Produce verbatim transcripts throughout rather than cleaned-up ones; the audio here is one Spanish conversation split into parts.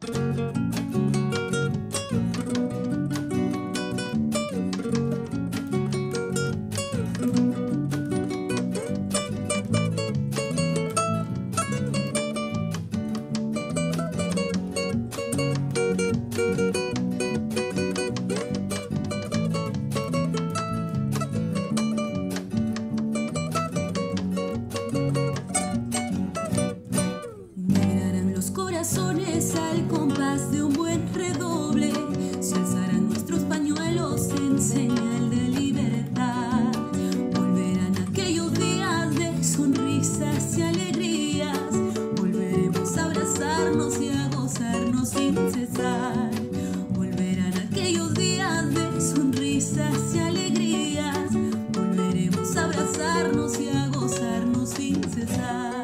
Al compás de un buen redoble se alzarán nuestros pañuelos en señal de libertad. Volverán aquellos días de sonrisas y alegrías. Volveremos a abrazarnos y a gozarnos sin cesar. Volverán aquellos días de sonrisas y alegrías. Volveremos a abrazarnos y a gozarnos sin cesar.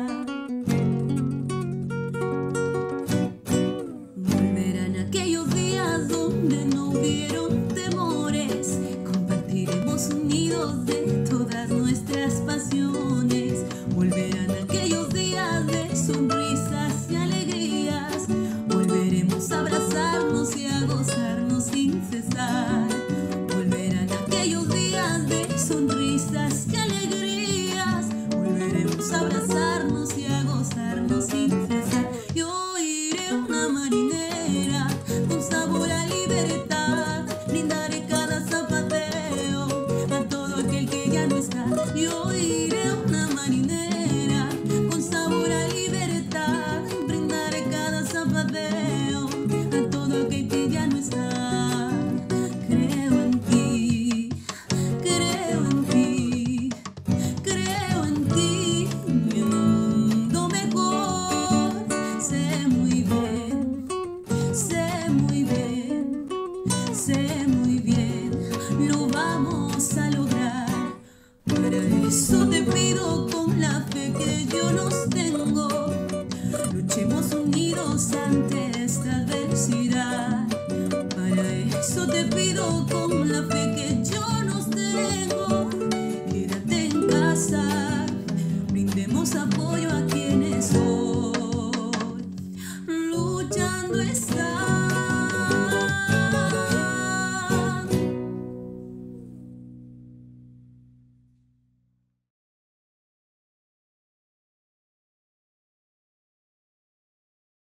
Aquellos días donde no hubieron temores, compartiremos unidos de todas nuestras pasiones. Volverán aquellos días de sonrisas y alegrías. Volveremos a abrazarnos y a gozarnos sin cesar. Volverán aquellos días de sonrisas y alegrías. Volveremos a abrazarnos y a gozarnos sin cesar. Yo iré una marinera con sabor a libertad, brindaré cada zapateo a todo aquel que ya no está. Yo iré una marinera con sabor a libertad, brindaré cada zapateo a todo aquel que ya no está. Creo en ti, creo en ti, creo en ti, mi mundo mejor. Sé muy bien, sé muy bien, sé muy bien, lo vamos a lograr. Para eso te pido con la fe que yo nos tengo, luchemos unidos ante esta adversidad. Para eso te pido con la fe